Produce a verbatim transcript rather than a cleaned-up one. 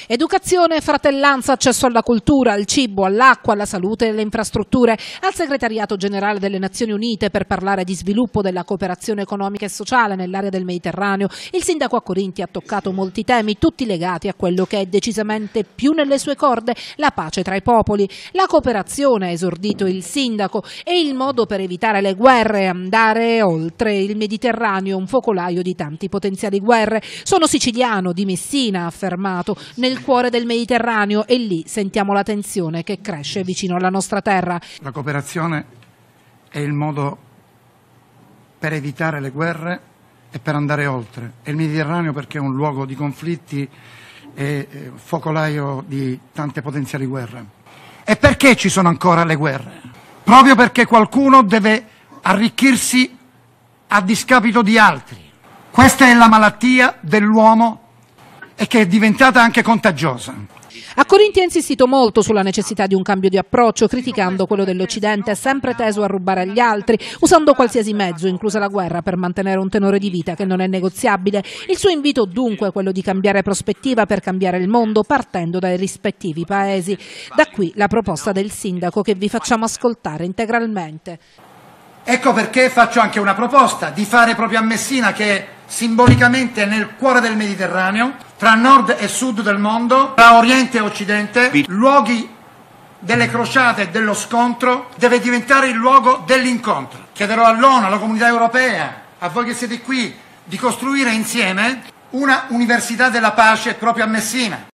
Educazione, fratellanza, accesso alla cultura, al cibo, all'acqua, alla salute e alle infrastrutture. Al Segretariato Generale delle Nazioni Unite per parlare di sviluppo della cooperazione economica e sociale nell'area del Mediterraneo, il sindaco a Corinti ha toccato molti temi, tutti legati a quello che è decisamente più nelle sue corde, la pace tra i popoli. La cooperazione, ha esordito il sindaco, è il modo per evitare le guerre, andare oltre il Mediterraneo, un focolaio di tanti potenziali guerre. Sono siciliano, di Messina, ha affermato, nel cuore del Mediterraneo, e lì sentiamo la tensione che cresce vicino alla nostra terra. La cooperazione è il modo per evitare le guerre e per andare oltre. È il Mediterraneo perché è un luogo di conflitti e focolaio di tante potenziali guerre. E perché ci sono ancora le guerre? Proprio perché qualcuno deve arricchirsi a discapito di altri. Questa è la malattia dell'uomo e che è diventata anche contagiosa. A Corinti ha insistito molto sulla necessità di un cambio di approccio, criticando quello dell'Occidente sempre teso a rubare agli altri, usando qualsiasi mezzo, inclusa la guerra, per mantenere un tenore di vita che non è negoziabile. Il suo invito dunque è quello di cambiare prospettiva per cambiare il mondo, partendo dai rispettivi paesi. Da qui la proposta del sindaco che vi facciamo ascoltare integralmente. Ecco perché faccio anche una proposta di fare proprio a Messina, che è simbolicamente nel cuore del Mediterraneo, tra nord e sud del mondo, tra oriente e occidente, luoghi delle crociate e dello scontro, deve diventare il luogo dell'incontro. Chiederò all'ONU, alla comunità europea, a voi che siete qui, di costruire insieme una università della pace proprio a Messina.